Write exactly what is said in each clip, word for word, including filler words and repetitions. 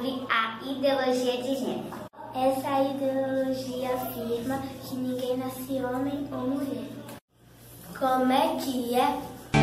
sobre a ideologia de gênero. Essa ideologia afirma que ninguém nasce homem ou mulher. Como é que é?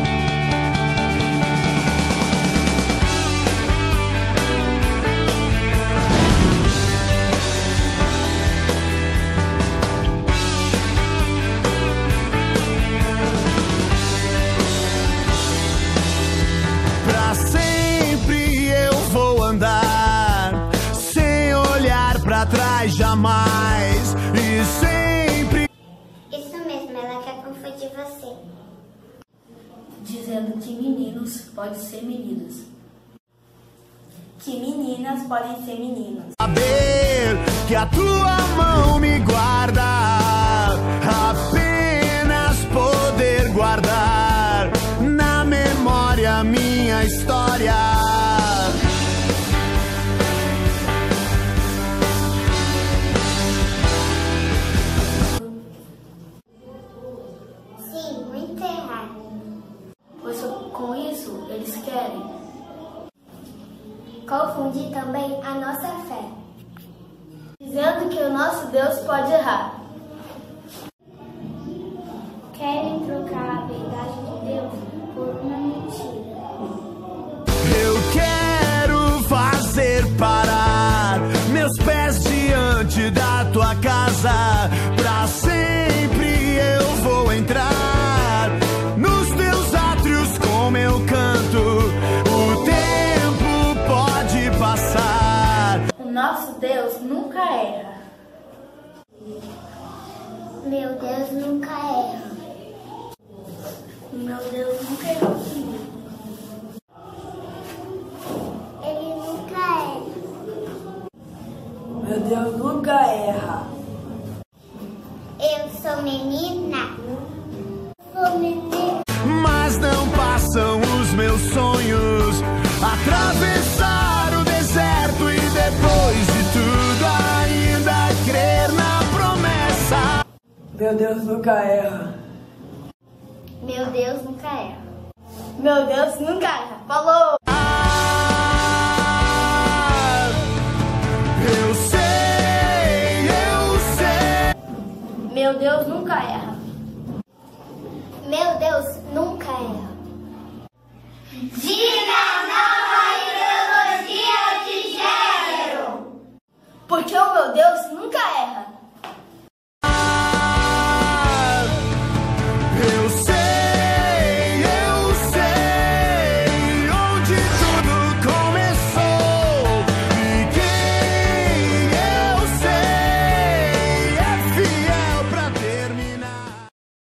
Pra sempre eu vou andar, sem olhar pra trás jamais, e sempre... Isso mesmo, ela quer confundir você. Dizendo que meninos podem ser meninas. Que meninas podem ser meninas. Saber que a tua mão me guarda, apenas poder guardar na memória minha história. Sim, muito errado. Pois com isso eles querem Confundir também a nossa fé. dizendo que o nosso Deus pode errar. Querem trocar a verdade de Deus por uma mentira. Eu quero fazer parar meus pés diante da tua casa. Pra sempre eu vou entrar nos teus átrios com meu canto. O tempo pode passar. O nosso Deus nunca erra. Meu Deus nunca erra. O meu Deus nunca errou comigo. Ele nunca erra. Meu Deus nunca erra. Eu sou menina. Sou menina. Mas não passam os meus sonhos, atravessar o deserto e depois de tudo ainda crer na promessa. Meu Deus nunca erra. Meu Deus nunca erra. Meu Deus nunca erra. Falou! Ah, eu sei, eu sei. Meu Deus nunca erra. Meu Deus nunca erra. Diga não à ideologia de gênero! Porque o meu Deus nunca erra.